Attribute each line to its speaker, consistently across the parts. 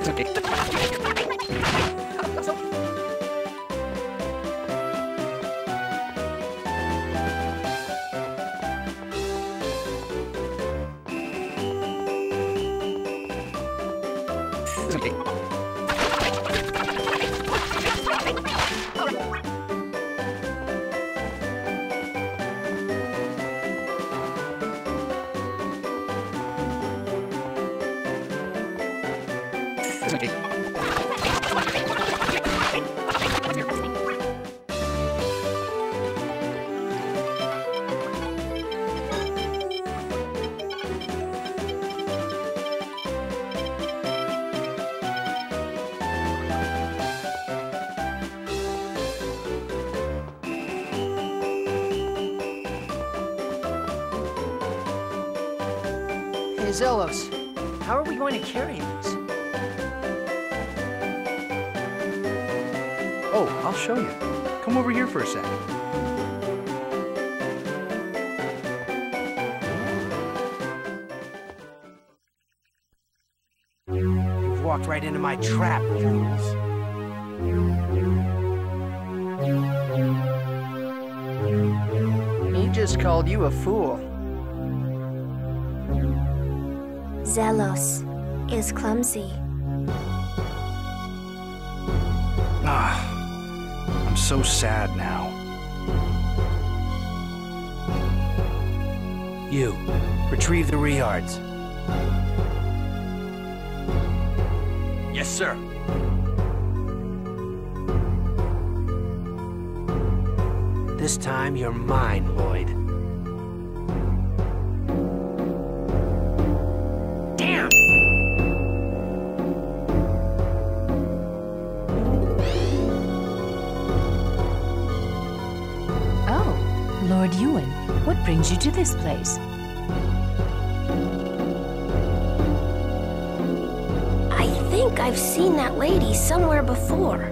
Speaker 1: Hey, Zelos, how are we going to carry these?
Speaker 2: Oh, I'll show you. Come over here for a second.
Speaker 1: You've walked right into my trap, fools. He just called you a fool.
Speaker 3: Zelos is clumsy.
Speaker 2: I'm so sad now.
Speaker 1: You, retrieve the Riards.
Speaker 4: Yes, sir.
Speaker 1: This time, you're mine, Lloyd. Damn!
Speaker 5: Oh, Lord Yuan, what brings you to this place?
Speaker 3: I think I've seen that lady somewhere before.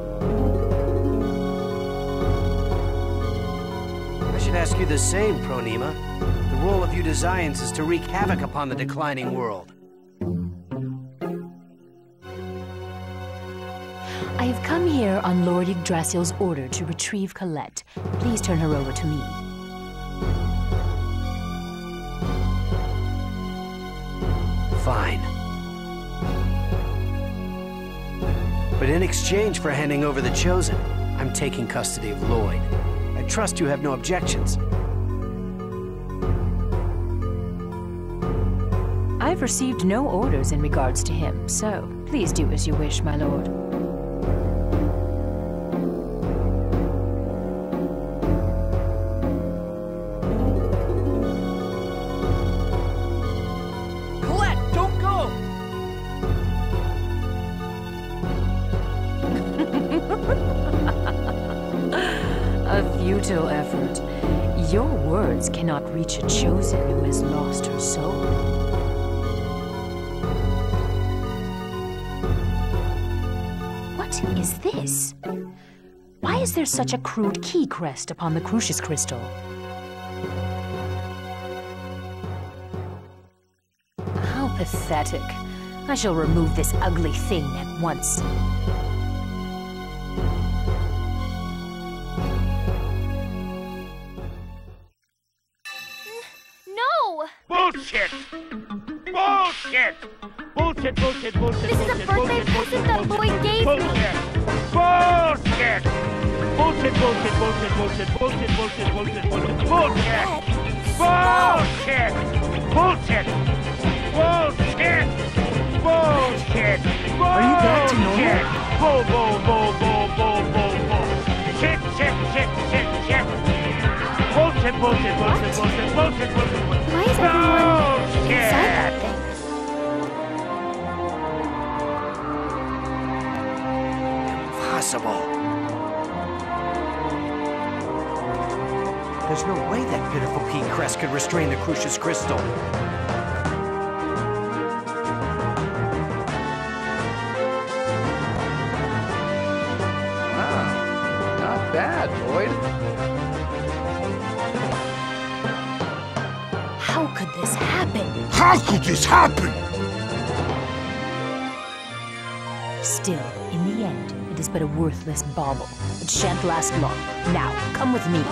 Speaker 1: I should ask you the same, Pronyma. The role of you Desians is to wreak havoc upon the declining world.
Speaker 5: I have come here on Lord Yggdrasil's order to retrieve Colette. Please turn her over to me.
Speaker 1: Fine. But in exchange for handing over the Chosen, I'm taking custody of Lloyd. I trust you have no objections.
Speaker 5: I've received no orders in regards to him, so please do as you wish, my lord.
Speaker 1: Colette, don't go!
Speaker 5: A futile effort. Your words cannot reach a Chosen who has lost her soul. What is this? Why is there such a crude key crest upon the Crucius crystal? How pathetic. I shall remove this ugly thing at once.
Speaker 3: No!
Speaker 6: Bullshit! Bullshit! Bullshit, bullshit, bullshit,
Speaker 3: This is a birthday present that Lloyd gave me.
Speaker 6: Bullshit! Bullshit, bullshit, bullshit, bullshit, bullshit, bullshit, bullshit, bullshit, bullshit! Bullshit! Bullshit! Bullshit! Bullshit!
Speaker 2: Are you back to normal?
Speaker 6: Bull, bull, bull, bull, bull, bull, bull. Shit, shit, shit, shit, shit. Bullshit, bullshit, bullshit, bullshit, bullshit, bullshit, bullshit.
Speaker 3: Why is everyone inside that thing?
Speaker 1: Impossible. There's no way that pitiful key crest could restrain the Crucius crystal.
Speaker 2: Wow, not bad, Lloyd.
Speaker 5: How could this happen?
Speaker 7: How could this happen?
Speaker 5: Still, in the end, it is but a worthless bauble. It shan't last long. Now, come with me.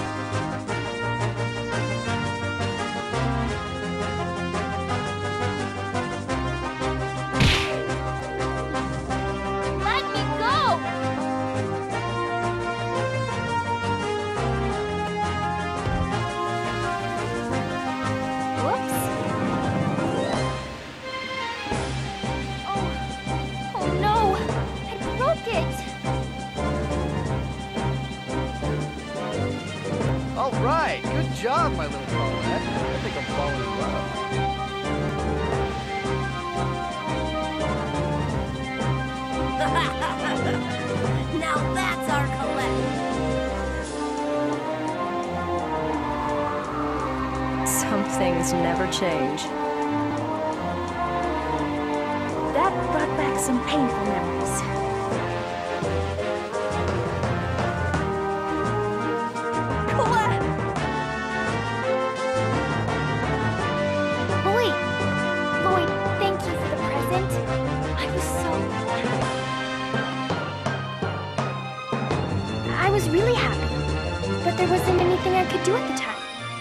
Speaker 3: Let me go! Whoops. Oh no! I broke it!
Speaker 2: All right, good job, my little Colette. I think I'm following you up.
Speaker 3: Now that's our Colette.
Speaker 5: Some things never change.
Speaker 3: That brought back some painful memories. Colette! Lloyd, thank you for the present. I was I was really happy, but there wasn't anything I could do at the time.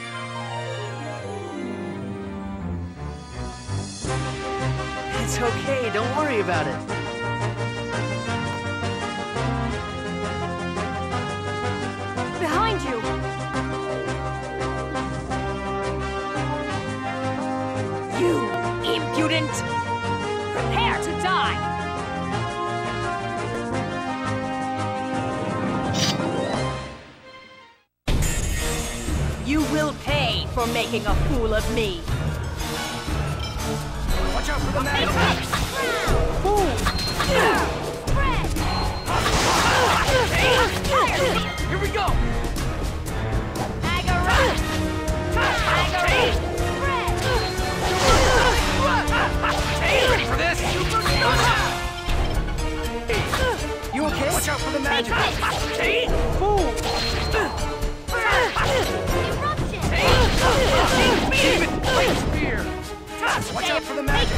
Speaker 1: It's okay, don't worry about it.
Speaker 5: Behind you! You impudent! Prepare to die! You will pay for making a fool of me!
Speaker 2: Watch out for the magic!
Speaker 4: Here we go! Ready for this?
Speaker 2: You okay? Watch out for the magic! Watch out for the magic!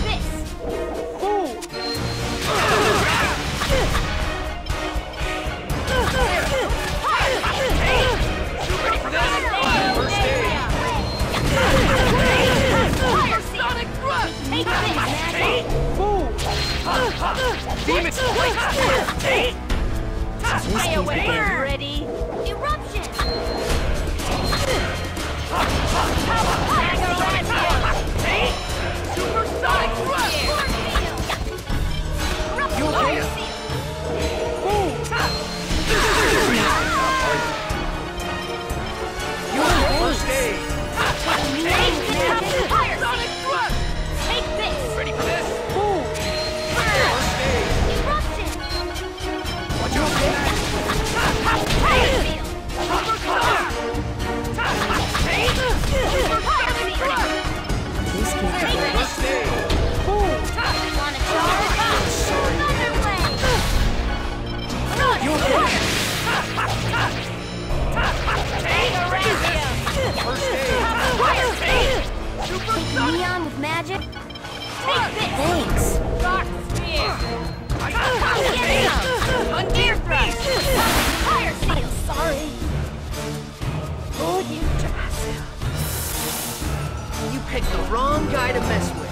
Speaker 4: Ready for this? First aid! Sonic thrust! Demon strike!
Speaker 5: Stay away! Ready?
Speaker 3: Eruption!
Speaker 4: Supersonic thrust!
Speaker 2: You okay?
Speaker 4: First aid! Sonic thrust!
Speaker 3: Take this!
Speaker 4: Ready for this?
Speaker 3: First aid! Eruption!
Speaker 2: Watch out for the magic!
Speaker 4: First aid!
Speaker 3: Wanna charge? Thunder Wave!
Speaker 2: You okay?
Speaker 4: First aid!
Speaker 3: Neon with magic? Take this! Thanks!
Speaker 5: Rock Spear!
Speaker 3: Get some! Gear thrust! Fire seal! Sorry!
Speaker 1: Oh, you Desian. You picked the wrong guy to mess with.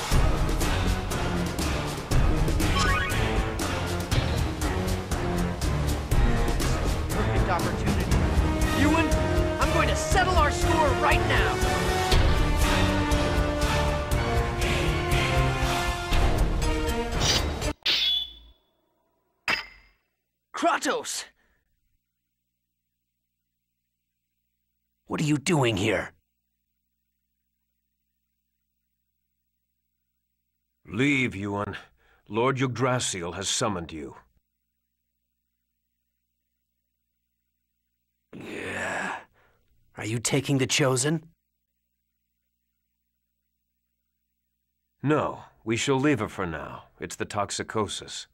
Speaker 1: Perfect opportunity. Yuan, I'm going to settle our score right now. Kratos! What are you doing here?
Speaker 7: Leave, Yuan. Lord Yggdrasil has summoned you.
Speaker 1: Yeah. Are you taking the Chosen?
Speaker 7: No, we shall leave her for now. It's the toxicosis.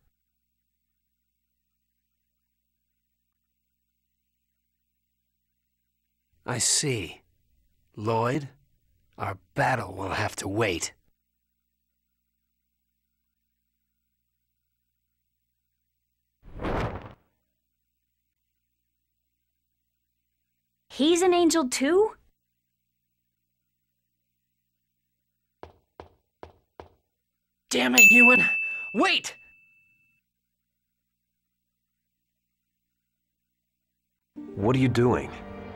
Speaker 1: I see. Lloyd, our battle will have to wait.
Speaker 3: He's an angel too?
Speaker 2: Damn it, Yuan! Wait!
Speaker 7: What are you doing?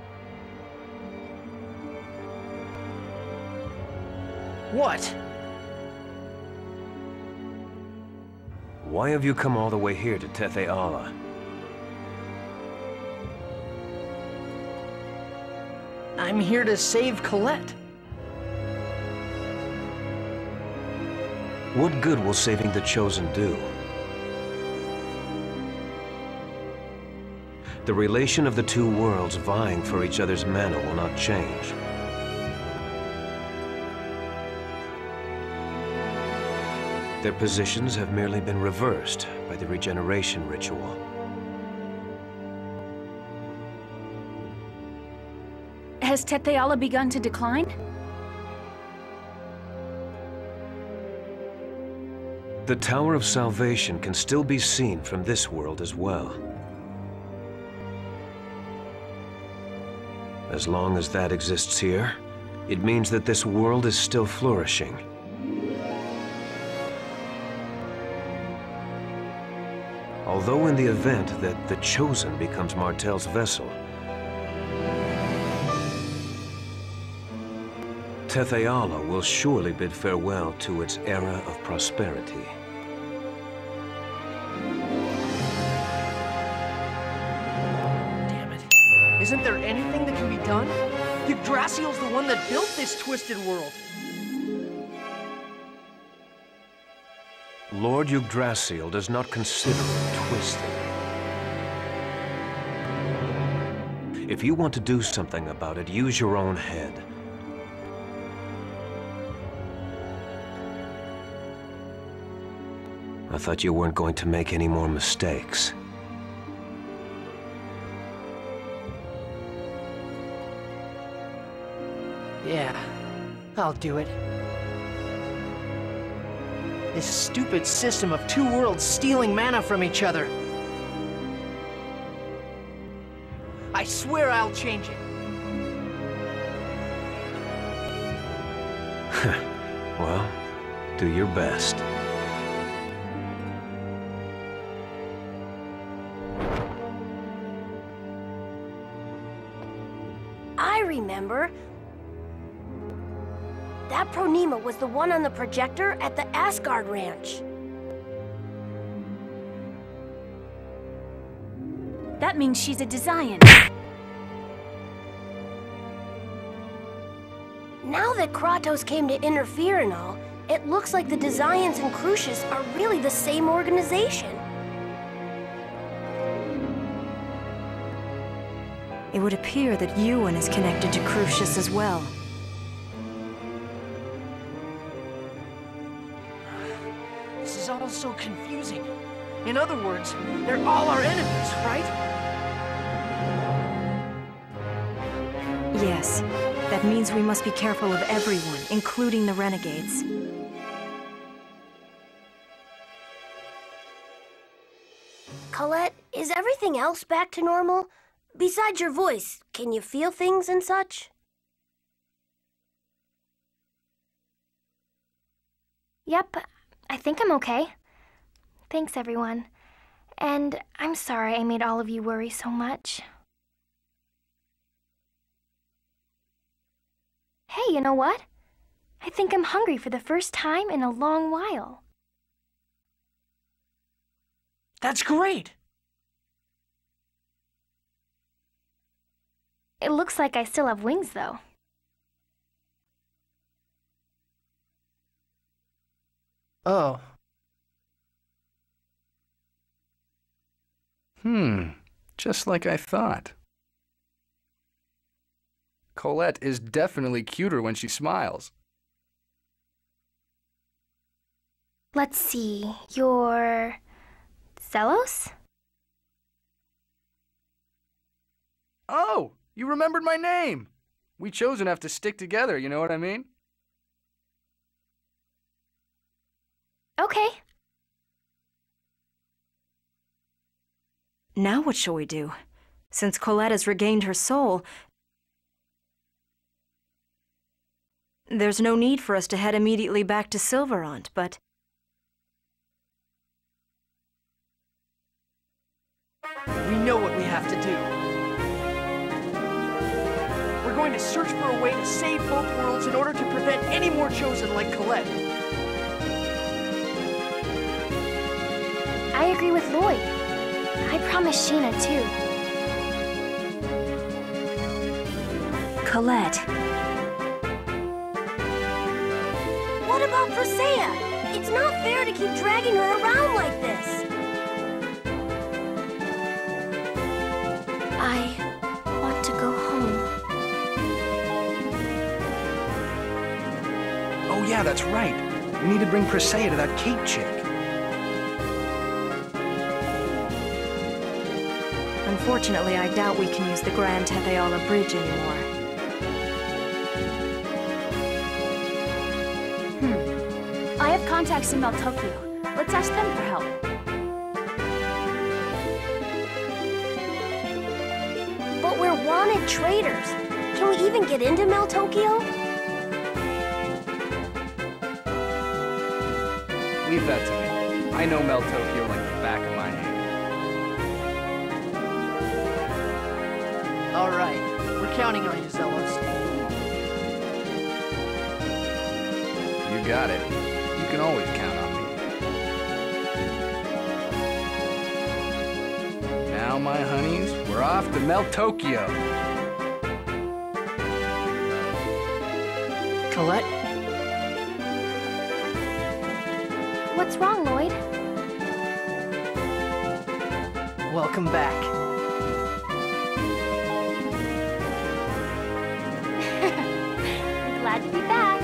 Speaker 2: What?
Speaker 7: Why have you come all the way here to Tethe'ala?
Speaker 2: I'm here to save Colette.
Speaker 7: What good will saving the Chosen do? The relation of the two worlds vying for each other's mana will not change. Their positions have merely been reversed by the regeneration ritual.
Speaker 3: Has Tethe'ala begun to decline?
Speaker 7: The Tower of Salvation can still be seen from this world as well. As long as that exists here, it means that this world is still flourishing. Although in the event that the Chosen becomes Martel's vessel, Tethe'ala will surely bid farewell to its era of prosperity.
Speaker 2: Damn it. Isn't there anything that can be done? Yggdrasil's the one that built this twisted world.
Speaker 7: Lord Yggdrasil does not consider it twisted. If you want to do something about it, use your own head. I thought you weren't going to make any more mistakes.
Speaker 2: Yeah, I'll do it. This stupid system of two worlds stealing mana from each other. I swear I'll change it.
Speaker 7: Well, do your best.
Speaker 3: I remember. That Pronyma was the one on the projector at the Asgard Ranch. That means she's a Desian. Now that Kratos came to interfere and all, it looks like the Desians and Crucius are really the same organization.
Speaker 5: It would appear that Yuan is connected to Crucius as well.
Speaker 2: This is all so confusing. In other words, they're all our enemies, right?
Speaker 5: Yes. That means we must be careful of everyone, including the renegades.
Speaker 3: Colette, is everything else back to normal? Besides your voice, can you feel things and such?
Speaker 8: Yep, I think I'm okay. Thanks, everyone. And I'm sorry I made all of you worry so much. Hey, you know what? I think I'm hungry for the first time in a long while.
Speaker 2: That's great!
Speaker 8: It looks like I still have wings, though.
Speaker 2: Oh.
Speaker 9: Just like I thought. Colette is definitely cuter when she smiles.
Speaker 8: Let's see, you're... Zelos?
Speaker 9: Oh, you remembered my name! We Chosen have to stick together, you know what I mean?
Speaker 8: Okay.
Speaker 5: Now what shall we do? Since Colette has regained her soul,
Speaker 10: There's no need for us to head immediately back to Silverant, but...
Speaker 2: We know what we have to do. We're going to search for a way to save both worlds in order to prevent any more Chosen like Colette.
Speaker 8: I agree with Lloyd. I promise Sheena, too.
Speaker 10: Colette.
Speaker 3: What about Presea? It's not fair to keep dragging her around like this. I want to go home.
Speaker 9: Oh yeah, that's right. We need to bring Presea to that Kate chick.
Speaker 10: Unfortunately, I doubt we can use the Grand Tetheala Bridge anymore.
Speaker 5: I have contacts in Maltokyo. Let's ask them for help.
Speaker 3: But we're wanted traitors. Can we even get into Maltokyo?
Speaker 9: Leave that to me. I know Maltokyo like the back of my hand.
Speaker 2: All right, we're counting on you, Zelos.
Speaker 9: You got it. You can always count on me. Now, my honeys, we're off to Maltokyo.
Speaker 2: Colette?
Speaker 8: What's wrong, Lloyd?
Speaker 2: Welcome back.
Speaker 8: Glad to be back.